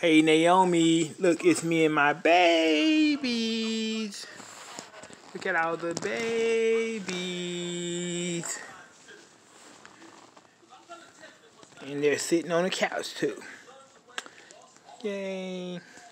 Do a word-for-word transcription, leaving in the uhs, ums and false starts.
Hey Naomi, look, it's me and my babies. Look at all the babies. And they're sitting on the couch too. Yay.